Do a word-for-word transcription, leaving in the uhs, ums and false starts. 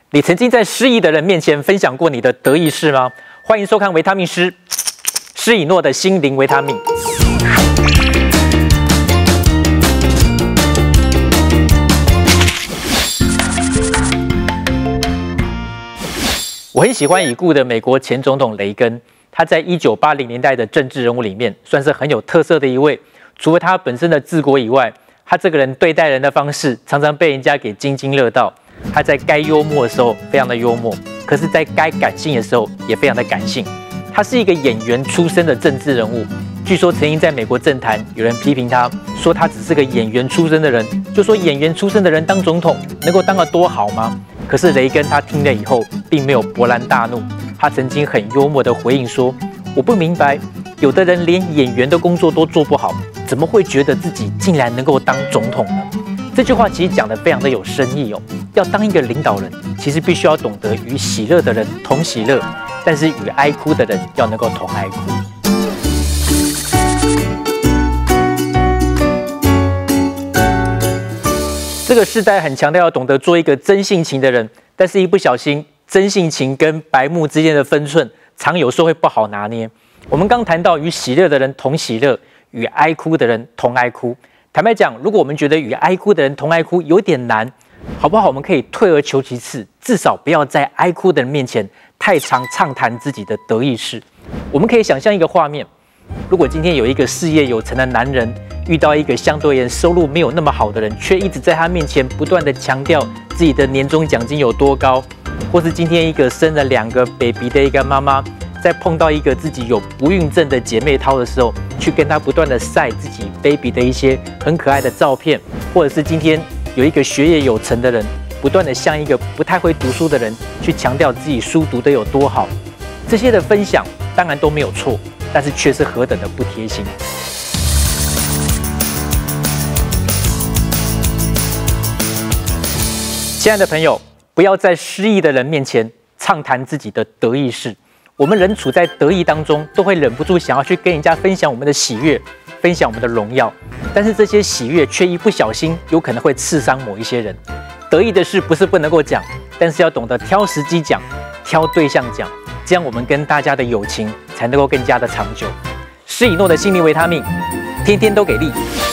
你曾经在失意的人面前分享过你的得意事吗？欢迎收看维他命师施以诺的心灵维他命。我很喜欢已故的美国前总统雷根，他在一九八零年代的政治人物里面算是很有特色的一位。除了他本身的治国以外，他这个人对待人的方式常常被人家给津津乐道。他在该幽默的时候非常的幽默，可是在该感性的时候也非常的感性。他是一个演员出身的政治人物，据说曾经在美国政坛有人批评他，说他只是个演员出身的人，就说演员出身的人当总统能够当得多好吗？可是雷根他听了以后并没有勃然大怒，他曾经很幽默的回应说：我不明白，有的人连演员的工作都做不好，怎么会觉得自己竟然能够当总统呢？这句话其实讲得非常的有深意哦。要当一个领导人，其实必须要懂得与喜乐的人同喜乐，但是与哀哭的人要能够同哀哭。这个世代很强调要懂得做一个真性情的人，但是一不小心，真性情跟白目之间的分寸，常有时候会不好拿捏。我们刚谈到与喜乐的人同喜乐，与哀哭的人同哀哭。坦白讲，如果我们觉得与哀哭的人同哀哭有点难，好不好？我们可以退而求其次，至少不要在哀哭的人面前太常畅谈自己的得意事。我们可以想象一个画面：如果今天有一个事业有成的男人，遇到一个相对而言收入没有那么好的人，却一直在他面前不断的强调自己的年终奖金有多高，或是今天一个生了两个 baby 的一个妈妈，在碰到一个自己有不孕症的姐妹淘的时候，去跟她不断的晒自己 baby 的一些很可爱的照片，或者是今天有一个学业有成的人，不断的向一个不太会读书的人去强调自己书读得有多好，这些的分享当然都没有错，但是却是何等的不贴心。亲爱的朋友，不要在失意的人面前畅谈自己的得意事。我们人处在得意当中，都会忍不住想要去跟人家分享我们的喜悦，分享我们的荣耀。但是这些喜悦却一不小心，有可能会刺伤某一些人。得意的事不是不能够讲，但是要懂得挑时机讲，挑对象讲，这样我们跟大家的友情才能够更加的长久。施以诺的心灵维他命，天天都给力。